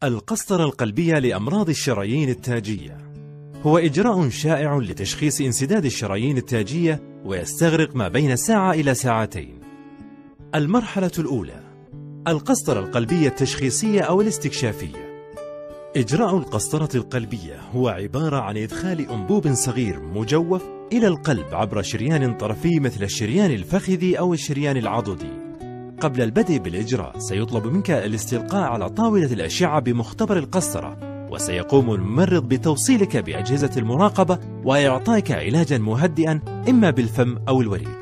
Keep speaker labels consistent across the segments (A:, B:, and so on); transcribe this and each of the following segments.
A: القسطرة القلبية لأمراض الشرايين التاجية هو إجراء شائع لتشخيص انسداد الشرايين التاجية، ويستغرق ما بين ساعة إلى ساعتين. المرحلة الأولى: القسطرة القلبية التشخيصية أو الاستكشافية. إجراء القسطرة القلبية هو عبارة عن إدخال أنبوب صغير مجوف إلى القلب عبر شريان طرفي مثل الشريان الفخذي أو الشريان العضدي. قبل البدء بالإجراء سيطلب منك الاستلقاء على طاولة الأشعة بمختبر القسطرة، وسيقوم الممرض بتوصيلك بأجهزة المراقبة وإعطائك علاجا مهدئا إما بالفم أو الوريد.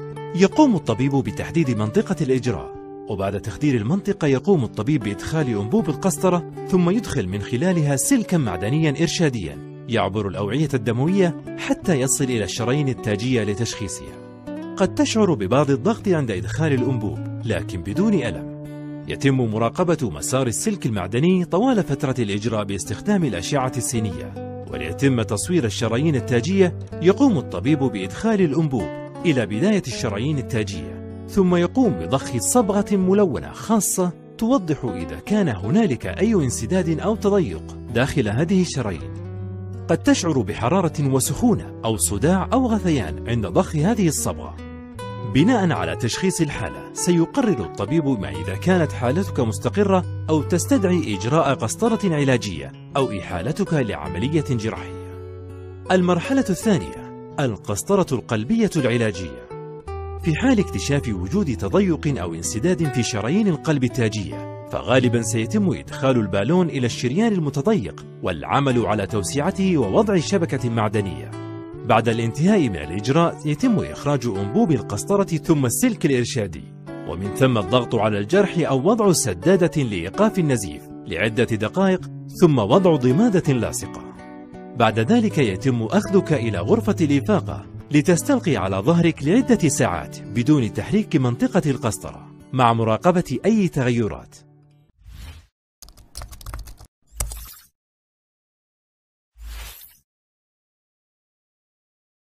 A: يقوم الطبيب بتحديد منطقة الإجراء، وبعد تخدير المنطقة يقوم الطبيب بإدخال أنبوب القسطرة، ثم يدخل من خلالها سلكا معدنيا إرشاديا يعبر الأوعية الدموية حتى يصل إلى الشرايين التاجية لتشخيصها. قد تشعر ببعض الضغط عند إدخال الأنبوب لكن بدون ألم. يتم مراقبة مسار السلك المعدني طوال فترة الإجراء باستخدام الأشعة السينية. وليتم تصوير الشرايين التاجية يقوم الطبيب بإدخال الأنبوب إلى بداية الشرايين التاجية، ثم يقوم بضخ صبغة ملونة خاصة توضح إذا كان هنالك أي انسداد أو تضيق داخل هذه الشرايين. قد تشعر بحرارة وسخونة أو صداع أو غثيان عند ضخ هذه الصبغة. بناء على تشخيص الحالة سيقرر الطبيب ما إذا كانت حالتك مستقرة أو تستدعي إجراء قسطرة علاجية أو إحالتك لعملية جراحية. المرحلة الثانية: القسطرة القلبية العلاجية. في حال اكتشاف وجود تضيق أو انسداد في شرايين القلب التاجية، فغالبا سيتم إدخال البالون إلى الشريان المتضيق والعمل على توسيعته ووضع شبكة معدنية. بعد الانتهاء من الإجراء يتم إخراج أنبوب القسطرة ثم السلك الإرشادي، ومن ثم الضغط على الجرح أو وضع سدادة لإيقاف النزيف لعدة دقائق، ثم وضع ضمادة لاصقة. بعد ذلك يتم أخذك إلى غرفة الإفاقة لتستلقي على ظهرك لعدة ساعات بدون تحريك منطقة القسطرة، مع مراقبة أي تغيرات.